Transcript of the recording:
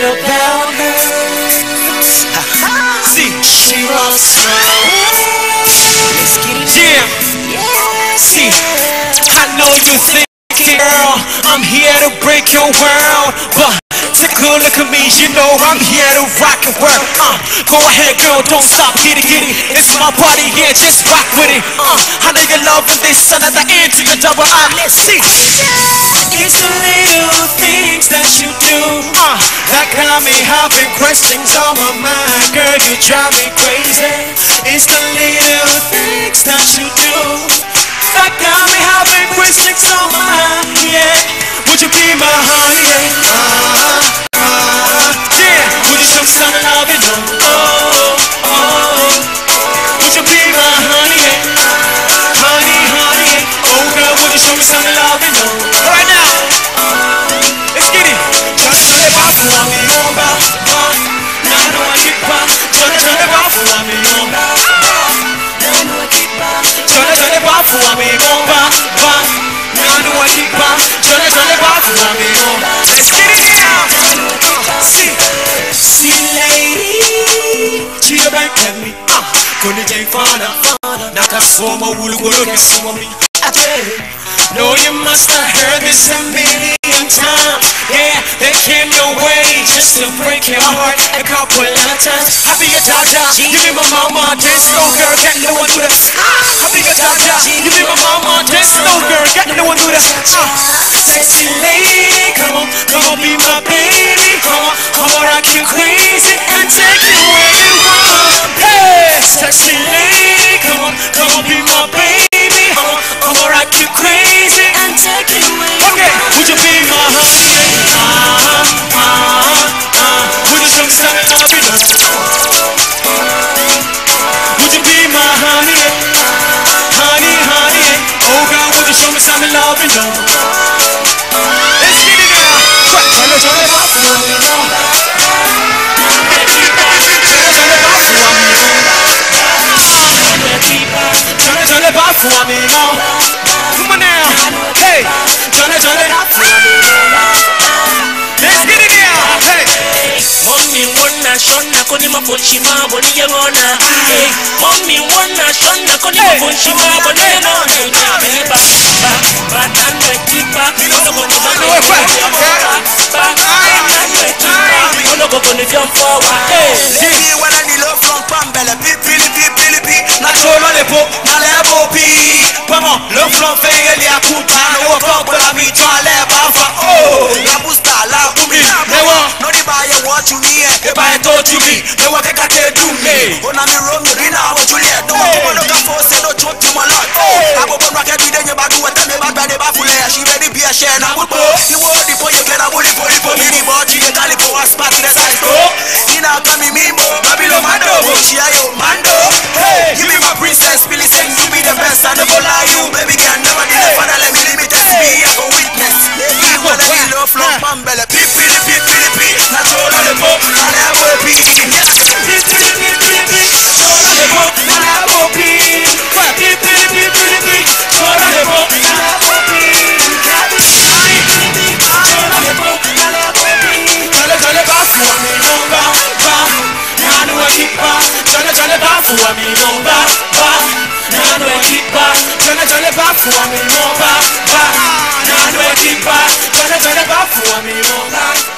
about her. See, She was strong. yeah. See, I know you think, girl, I'm here to break your world, but take a look at me, you know I'm here to rock and work. Go ahead, girl, don't stop, giddy giddy. It's my party, yeah, just rock with it. I know you're loving this, another end to the double I. Let's see. It's the little things that you do That got me having questions on my mind. Girl, you drive me crazy. It's the little things that you do That got me having questions on my mind. Yeah, would you be my honey? Yeah, would you show me some love? Would you be my honey? Honey. Oh girl, would you show me some love? Right now, let's get it. Just turn it off for me, Now I know I keep on. Turn it off for me, Turn it off for me, Now I know I keep on. Turn it off for me, Let's get it now. See lady, Cheer back at me. Kuni jay fana. Nakasoma wulugolo kesoma mi. No, you must have heard this a million times. Yeah, they came your way just to break your heart a couple of times. I be a Jaja, you be my mama, dance no girl, get no one do that. I be a Jaja, you be my mama, dance no girl, get no one do that. Sexy lady, come on, be my baby. Come on, rock you crazy and take you where you want. Hey, sexy lady, come on, be my baby. Come on, rock you crazy and take you where you want. Would you be my honey? Would you show me some love? Would you be my honey? Honey. Oh girl, would you show me some love? Let's get it now. Turn it off for me, Turn it off for me, Come on now. Hey, turn it off for me, Let's get it now. Hey. Mommy wanna shona koni mafonshima boni yangona. Mommy wanna shona koni mafonshima boni yangona. Ba nanwe kipa, ologo ni Lady, when I need love from Pambele, pili. Na cholo le po, na lebo pi. Comment le flanc fait il y a coup de no fuck with la vie, toi les bafa. Oh, la busta, la bumi. Newa, No di buy what you need. if I told you me, newa que kate do me. On a mi rom, you rina what Juliet. No one no can force no chop to my lot. Abo bon rock every day, you bad do it, me bad bad bad full. She ready be a share now. You want the boy, you get a bully for me. The body, you call it for a spot to the side. Ina kami mimo, Babylon mando. She a yo mando. Hey, you be my princess, Billy saying you be the best. I never lie you, baby girl, never did it. Father, let me test me, I go witness. Lady, when I need love from Pambele, pili. Na cholo le po, na lebo pi. Cholo le po, na lebo pi. Cholo le po, na lebo pi. Cholo le po, na lebo pi. Chole ba for me no ba. Na no equipa. Chole ba for me no ba. Na no equipa. Chole ba for me no ba. Na no equipa. Chole ba for me no ba.